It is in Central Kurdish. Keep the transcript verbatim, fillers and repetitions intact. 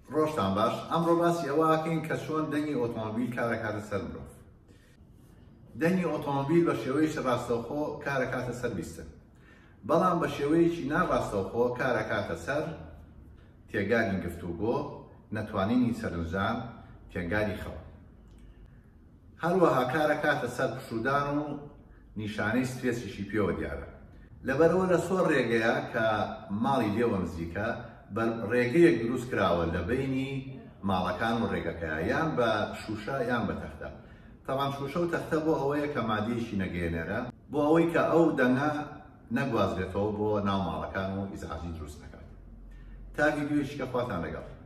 ڕۆژتان باش ئەمڕۆ باسی ئەوەکەین کە چۆن دەنگی ئۆتۆمۆبیل کارەکاتە سەر مرۆڤ. دەنگی ئۆتۆمۆبیل بە شێوەیەکی ڕاستەوخۆ کارەکاتە سەر بیستن، بەڵام بە شێوەیەکی ناڕاستەوخۆ کارەکاتە سەر تێگانی گفتوگۆ، نەتوانینی سەرنجام، تێگانی خەڵ. هەروەها کارەکاتە سەر پشودان و نیشانەی سترێسیشی پێوە دیارە. لەبەرەوە لە سۆر ڕێگەیە کە ماڵی لێوە نزیکە بە ڕێگەیەک دروست کراوە لە بینی ماڵەکان و ڕێگەکەیە، یان بە شوشە یان بە تەختە. تەوان شوشە و تەختە بۆ ئەوەیە کە مادەیەکی نەگەێنێرە، بۆ ئەوەی کە ئەو دەنگە نەگوازرێتەوە بۆ ناو ماڵەکان و ئیزعاجی دروست نەکات. تا ڤیدیۆیەکی کە خواتان لەگەڵ.